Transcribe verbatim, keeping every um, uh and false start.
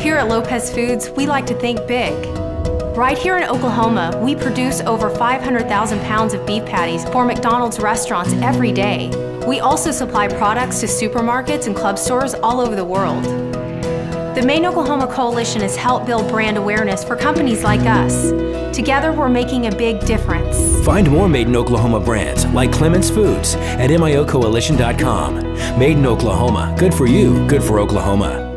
Here at Lopez Foods, we like to think big. Right here in Oklahoma, we produce over five hundred thousand pounds of beef patties for McDonald's restaurants every day. We also supply products to supermarkets and club stores all over the world. The Made in Oklahoma Coalition has helped build brand awareness for companies like us. Together, we're making a big difference. Find more Made in Oklahoma brands like Clements Foods at M I O coalition dot com. Made in Oklahoma, good for you, good for Oklahoma.